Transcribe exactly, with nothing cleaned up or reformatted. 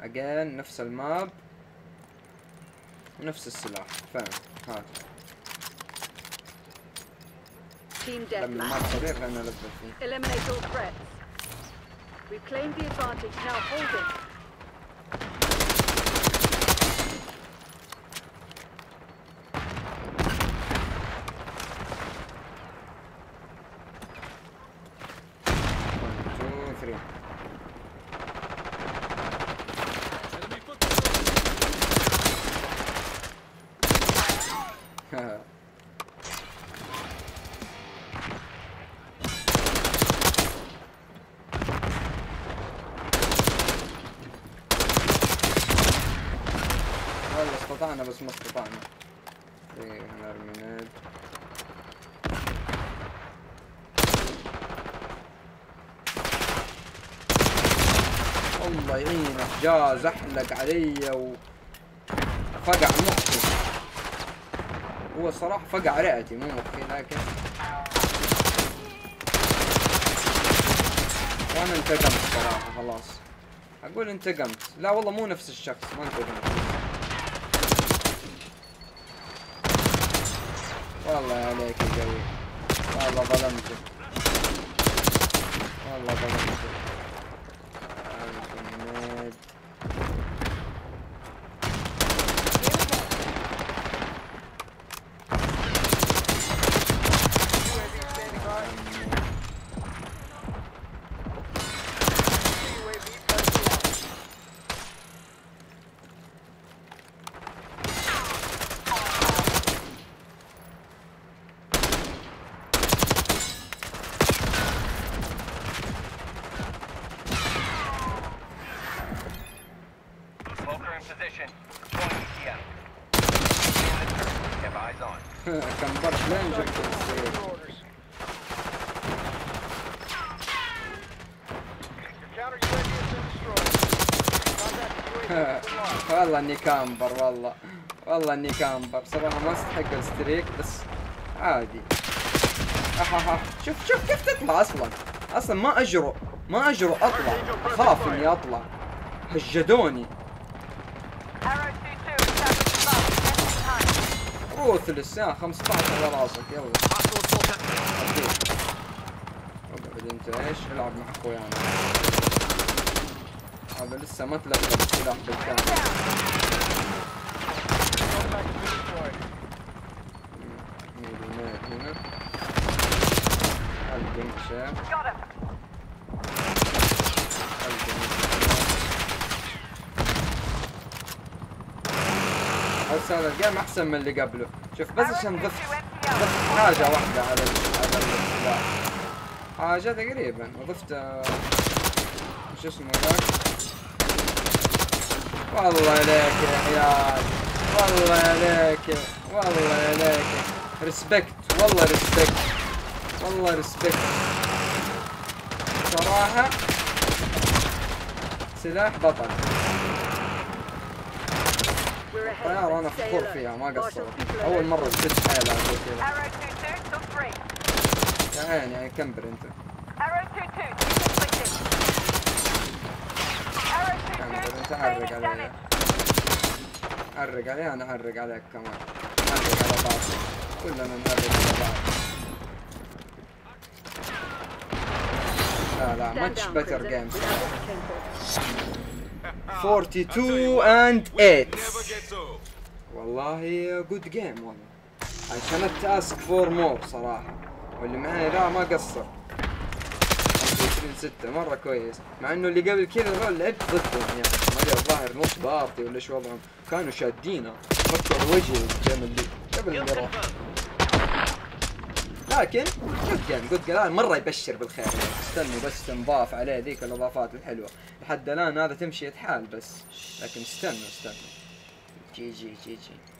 اجين نفس الماب ونفس السلاح. فاهم هذا لما الماب صغير خلينا نلفل فيه. Eliminate all threats. We've claimed the advantage. Now hold it. والله استطعنا بس ما استطعنا. ايه نرمي. الله يعينك جا زحلق علي وفقع مخي. هو الصراحة فقع رئتي مو مخي، لكن وانا انتقمت صراحة. خلاص اقول انتقمت. لا والله مو نفس الشخص، ما انتقمت. والله عليك يا قوي، والله ظلمتك، والله ظلمتك. كمبرت لين جبت السير. والله اني كامبر، والله والله اني كامبر صراحة. ما استحق الستريك بس عادي. احاها شوف شوف كيف تطلع اصلا. اصلا ما اجرؤ ما اجرؤ اطلع، اخاف اني اطلع. هجدوني. روثلس يا خمسة عشر على راسك. يلا اقعد انت ايش العب مع اخويانا. هذا لسه ما تلقى السلاح بالكامل. هنا القمشة بس هذا الجيم احسن من اللي قبله. شوف بس عشان ضفت ضفت حاجة واحدة على على السلاح، حاجة تقريبا، وضفت شو اسمه ذاك. والله عليك يا حيال، والله عليك، والله عليك. ريسبكت، والله ريسبكت، والله ريسبكت صراحة. سلاح بطل. الطيارة أنا فخور فيها ما قصرت. أول مرة تشد حيلها زي كذا. يا عيني يعني كمبر أنت. كمبر أنت. حرق علي، حرق علي، أنا حرق عليك كمان. حرق على بعض، كلنا نحرق على بعض. لا لا ماتش بيتر جيم اثنين وأربعين and ثمانية. والله جود جيم والله. عشان التاسك فور مور صراحة، واللي معاي لا ما قصر. خمسة وعشرين ستة مرة كويس، مع انه اللي قبل كذا ذول لعبت ضدهم يعني. ما الظاهر نص بارتي ولا شو وضعهم، كانوا شادينا. فكر وجهي الجيم اللي قبل اللي راح. لكن جود جيم جود جيم مرة يبشر بالخير. استنوا بس تنضاف عليه ذيك الاضافات الحلوة. لحد الان هذا تمشي حال بس، لكن استنوا استنوا. جي جي جي جي